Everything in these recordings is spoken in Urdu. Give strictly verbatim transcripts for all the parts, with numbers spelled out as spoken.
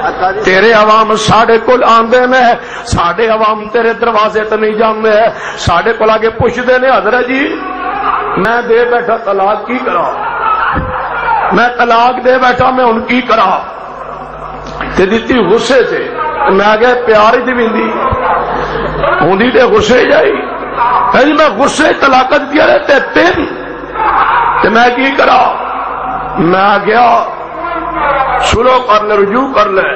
تیرے عوام ساڈے کول آندے نے، ساڈے عوام تیرے دروازے تے نہیں جاندے، ساڈے کول آ کے پوچھدے نے حضرت جی میں دے بیٹھا طلاق کی کرا، میں طلاق دے بیٹھا میں ان کی کرا تے دتی غصے سے، میں کہ پیار ہی دیندی ہوندی تے غصے جائی، جی میں غصے طلاق دیا رہے تے تین تے میں کی کرا، میں گیا سلو کر لے رجوع کر لے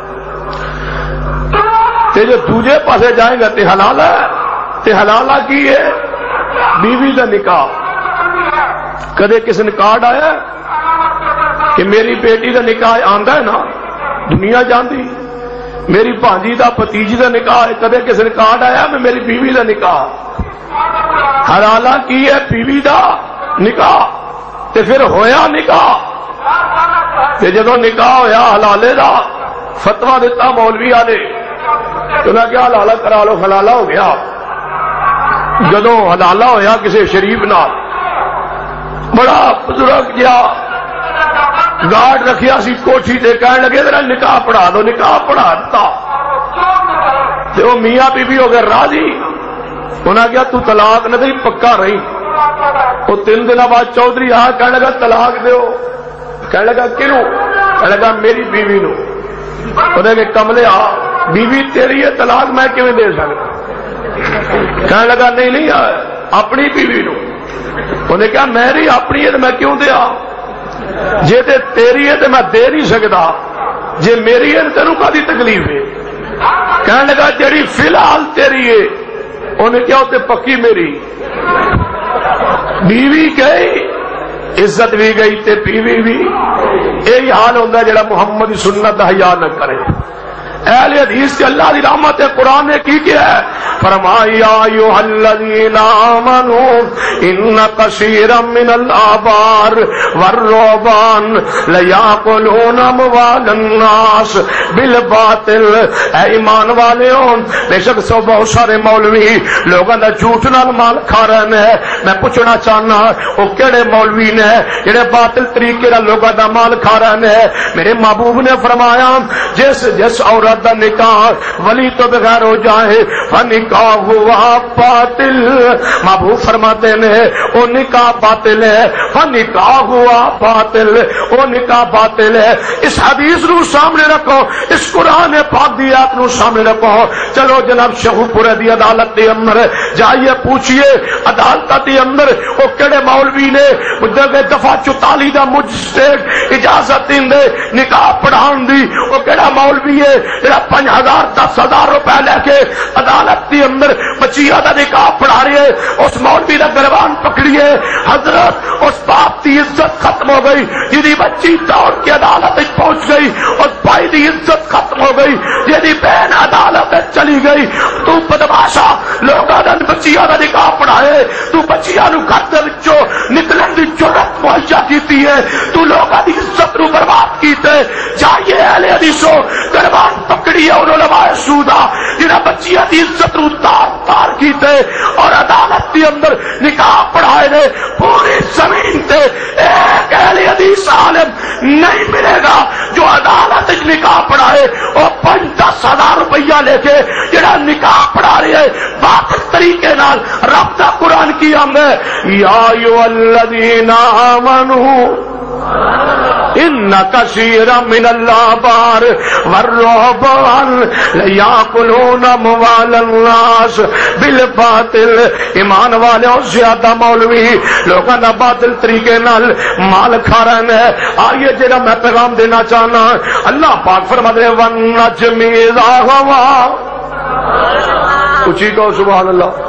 تے جو دوجے پاسے جائیں گا تے حلال ہے، تے حلالہ کی ہے بیوی دا نکاح۔ کدے کسی نے کارڈ آیا کہ میری بیٹی دا نکاح آندا ہے نا دنیا جاندی، میری بھانجی دا بھتیجی دا نکاح ہے، کدے کسی نے کارڈ آیا میں میری بیوی دا نکاح، حلالہ کی ہے بیوی دا نکاح تے پھر ہویا نکاح تے جدو نکاح ہویا حلالے دا فتویٰ دیتا مولوی والے تو میں کیا حلالہ کرا لو، حلالہ ہو گیا۔ جدو حلالہ ہویا کسی شریف نال بڑا بزرگ جا گارڈ رکھیا سی کوٹھی تے کہنے لگے ذرا نکاح پڑھا دو، نکاح پڑھا دیتا تے وہ میاں بی بی ہو گئے راضی، انہاں کیا تو طلاق نہ دئی پکا رہی، وہ تین دن بعد چودھری آ کہنے لگا طلاق دیو، کہنے لگا کیوں، کہنے لگا میری بیوی نو، انہیں کہ کملے آ بیوی تیری ہے طلاق میں کیوں دے سکتا، کہنے لگا نہیں نہیں اپنی بیوی نو، انہیں کہا میری اپنی ہے تو میں کیوں دیا، جے تے تیری ہے تو میں دے نہیں سکتا، جے میری ہے تو تینوں کدی تکلیف ہے، کہنے لگا جڑی فی الحال تیری ہے، انہیں کیا ہوتے پکی میری، بیوی گئی عزت بھی گئی تے بیوی بھی، یہی حال ہوتا ہے جڑا محمد سنت حیا نہ کرے۔ اہل حدیث کے اللہ دی رحمت ہے، قرآن نے کی کیا ہے فرمایا ایھا الذین آمنوا ان کثیرا من الاحبار والرہبان لیاکلون اموال الناس بالباطل، اے ایمان والےوں بے شک سو بہت سارے مولوی لوگوں دا جھوٹ نال مال کھا رہے ہیں، میں پوچھنا چاہنا وہ کہڑے مولوی نے جڑے باطل طریقے نال لوگوں دا مال کھا رہے ہیں؟ میرے محبوب نے فرمایا جس جس عورت دا نکاح ولی تو بغیر ہو جائے فنکاح ہوا باطل، محبوب فرماتے ہیں وہ نکاح باطل ہے، فنکاح ہوا باطل، وہ نکاح باطل ہے۔ اس حدیث نو سامنے رکھو، اس قرآن پاک دی آیت نو سامنے رکھو، چلو جناب شہو پورے دی عدالت دے اندر جائیے پوچھئے عدالت دے اندر وہ کہڑے مولوی نے دفعہ چوتالی دا مجسٹریٹ اجازت دیندے نکاح پڑھان دی، وہ کہڑا مولوی ہے جڑا پانچ ہزار دس ہزار روپے لے کے عدالت کے اندر بچیا دا نکاح پڑھا رہی ہے، اس مولوی دا گربان پکڑیے حضرت اس باپ دی عزت ختم ہو گئی جی بچی دوڑ کے عدالت پہنچ گئی، اس بھائی دی عزت ختم ہو گئی جی بہن عدالت چلی گئی، تو بدماشا لوگاں دا بچیا دا نکاح پڑھائے، تو بچیا نو گھر دے وچوں نکلن دی جرأت مہیا کیتی ہے، تو لوگاں دی عزت نو برباد کیتے، جائیے اہل حدیثوں گربان پکڑی ہے انہوں لوائے سودا جنہاں بچیاں دی عزت رو تار تار کیتے اور عدالت دی اندر نکاح پڑھائے نے، پوری زمین تے ایک اہل حدیث عالم نہیں ملے گا جو عدالت نکاح پڑھائے اور پانچ دس ہزار روپیہ لے کے جڑا نکاح پڑھا رہے ہیں باطل طریقے نال۔ رب دا قرآن کی ہم ہے یا ایھا الذین آمنوا ان کثیرا من الاحبار والرہبان لیاکلون اموال الناس بالباطل، ایمان والوں زیادہ مولوی لوگوں کا باطل طریقے نال مال کھا رہے ہیں۔ آئیے جڑا میں پیغام دینا چاہنا، اللہ پاک فرماتے ہیں والنجم اذا ہوا، اچھی کہو سبحان اللہ،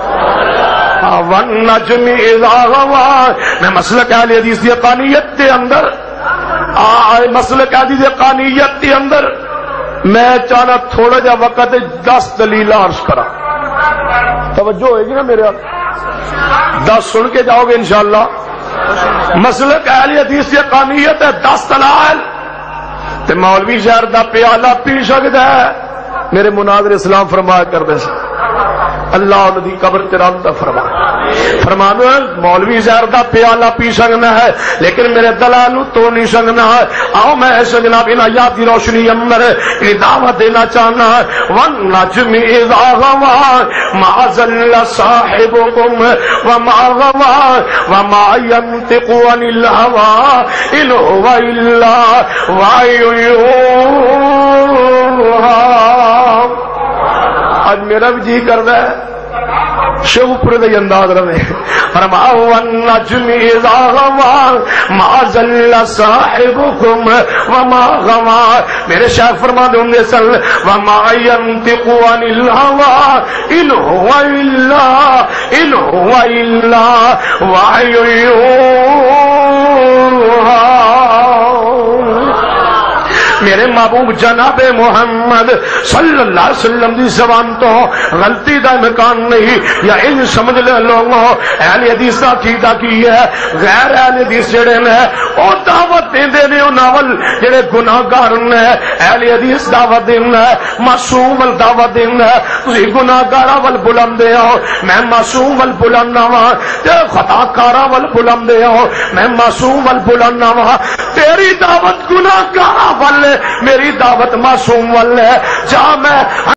والنجم اذا ہوا۔ میں مسلک اہل حدیث دی حقانیت کے اندر آئے مسلک حدیث حقانیت کے اندر میں چاہنا تھوڑا جا وقت دس دلیل عرض کرا، توجہ ہوئے گی نا میرے آپ دس سن کے جاؤ گے انشاءاللہ۔ مسلک اہل حدیث کی حقانیت ہے دس دلائل تے مولوی شہر دا پیالہ پی سکتا ہے۔ میرے مناظر اسلام فرمایا کر دے اللہ انہوں دی قبر تیرانتا فرمایا فرمانا مولوی زہر دا پیالہ پی سکنا ہے لیکن میرے دلال تو نہیں سکنا ہے. آؤ میں ایسے جناب ان آیات کی روشنی اندر یہ دعوت دینا چاہنا ہے. وَالنَّجْمِ إِذَا هَوَىٰ مَا ضَلَّ صَاحِبُكُمْ وَمَا غَوَىٰ وَمَا يَنطِقُ عَنِ الْهَوَىٰ إِنْ هُوَ إِلَّا وَحْيٌ يُوحَىٰ. آج میرا بھی جی کر رہا ہے شو پر دے انداز رہے. فرمایا والنجم اذا غوا ما ضل صاحبكم وما غوا. میرے شیخ فرما دے ہوں سل وما ينطق عن الهوى ان هو الا ان هو الا وحي يوحى. میرے محبوب جناب محمد صلی اللہ علیہ وسلم دی زبان تو غلطی دا امکان نہیں. یا ان سمجھ لے لوگوں اہل حدیث دا عقیدہ کی ہے غیر اہل حدیث جڑے نے او دعوت دیندے نے او ناول جڑے گناہگار نے. اہل حدیث دعوت دینا ہے معصوم ول دعوت دینا ہے. تسی گناہگاراں ول بلندے ہو میں معصوم ول بلندا وا. تے خطا کاراں ول بلندے ہو میں معصوم ول بلندا وا. تیری دعوت گناہگاراں ول میری دعوت معصوم وال ہے. جا میں